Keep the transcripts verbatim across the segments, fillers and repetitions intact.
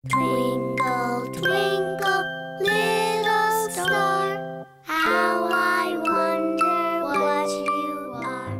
Twinkle, twinkle, little star, how I wonder what you are.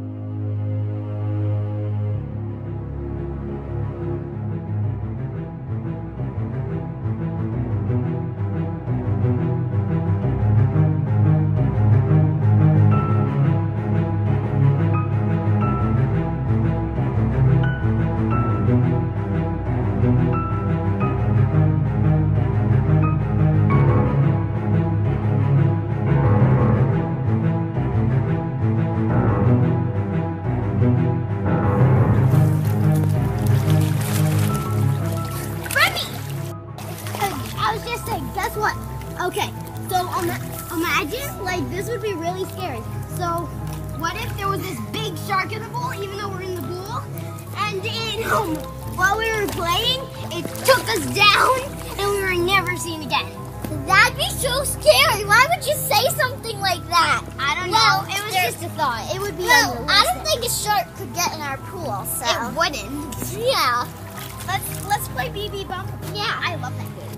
I was just saying, guess what? Okay, so imagine, like, this would be really scary. So, what if there was this big shark in the pool, even though we're in the pool, and it, um, while we were playing, it took us down, and we were never seen again? That'd be so scary. Why would you say something like that? I don't well, know. It was there, just a thought. It would be Well, unrealistic. I don't think a shark could get in our pool, so. It wouldn't. Yeah. Let's, let's play B B Bumble. Yeah. I love that game.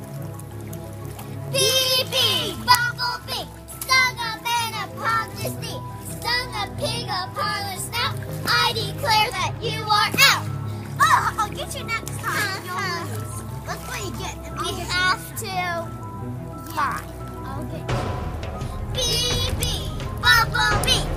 Bee bee, bumblebee, stung a man upon the knee, stung a pig upon the snout. I declare that you are out. Oh, I'll get you next time. Uh-huh. You'll lose. Let's play again. And We I'll get have to. you. Fine. I'll get you. Bee bee, bumblebee,